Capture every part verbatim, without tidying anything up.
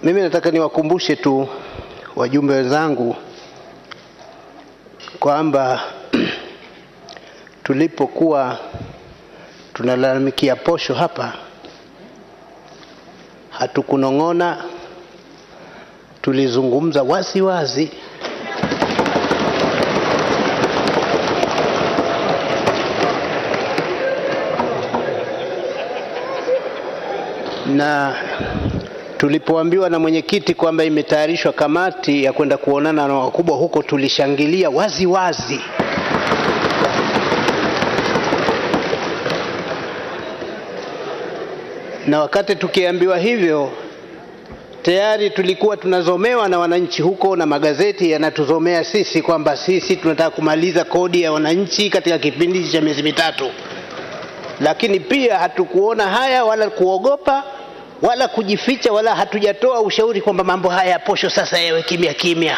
Mimi nataka niwakumbushe tu wajumbe wenzangu kwamba tulipokuwa tunalalamikia posho hapa, hatukunong'ona, tulizungumza wazi wazi. Na tulipoambiwa na mwenyekiti kwamba imetayarishwa kamati ya kwenda kuonana na wakubwa huko, tulishangilia wazi wazi. Na wakati tukiambiwa hivyo, tayari tulikuwa tunazomewa na wananchi huko, na magazeti yanatuzomea sisi kwamba sisi tunataka kumaliza kodi ya wananchi katika kipindi cha miezi mitatu. Lakini pia hatukuona haya wala kuogopa wala kujificha, wala hatujatoa ushauri kwamba mambo haya posho sasa yawe kimya kimya.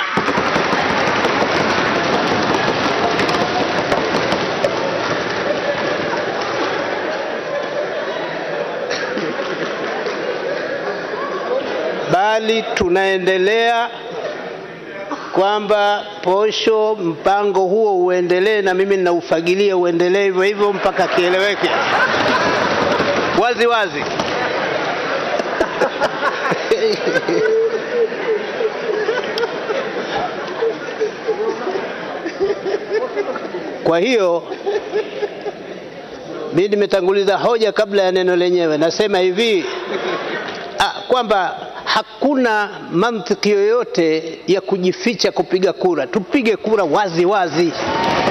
Bali tunaendelea kwamba posho mpango huo uendelee, na mimi ninaufagilia uendelee hivyo hivyo mpaka kieleweke wazi wazi. Kwa hiyo mimi nimetanguliza hoja kabla ya neno lenyewe. Nasema hivi ah, kwamba hakuna mantiki yoyote ya kujificha kupiga kura. Tupige kura wazi wazi.